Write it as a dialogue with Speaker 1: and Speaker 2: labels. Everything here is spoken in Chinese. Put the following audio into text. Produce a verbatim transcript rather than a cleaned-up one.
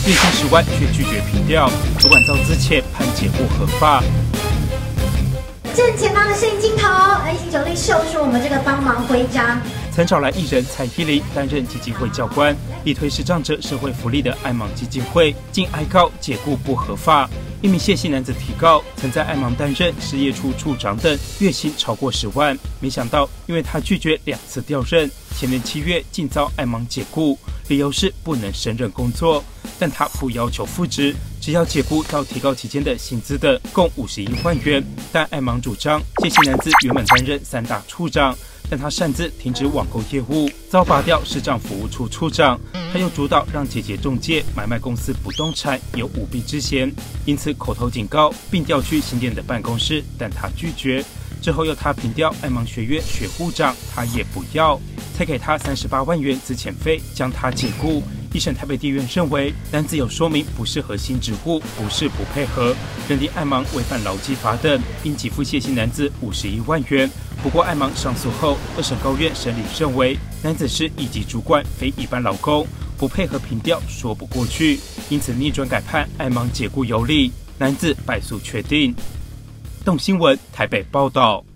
Speaker 1: 月薪十万却拒绝平调，主管遭资遣判解雇合法。
Speaker 2: 正前方的摄影镜头 ，A 型九力秀出我们这个帮忙徽章。
Speaker 1: 曾找来艺人蔡依林担任基金会教官，力推视障者社会福利的爱盲基金会，竟哀告解雇不合法。一名谢姓男子提告，曾在爱盲担任事业处处长等，月薪超过十万。没想到，因为他拒绝两次调任，前年七月竟遭爱盲解雇，理由是不能胜任工作。但他不要求复职，只要解雇到提告期间的薪资等，共五十一万元。但爱盲主张，谢姓男子原本担任三大处长。但他擅自停止网购业务，遭拔掉视障服务处处长。他又主导让姐姐中介买卖公司不动产，有舞弊之嫌，因此口头警告，并调去新店的办公室，但他拒绝。之后又他平调爱盲学院学护长，他也不要，才给他三十八万元资遣费，将他解雇。一审台北地院认为，男子有说明不适合新职务，不是不配合，认定爱盲违反劳基法等，应给付谢姓男子五十一万元。不过，爱盲上诉后，二审高院审理认为，男子是一级主管，非一般劳工，不配合平调说不过去，因此逆转改判爱盲解雇有理，男子败诉确定。动新闻台北报道。